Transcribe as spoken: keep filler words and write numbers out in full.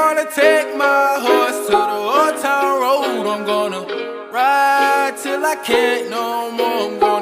gonna take my horse to the old town road. I'm gonna ride till I can't no more. I'm gonna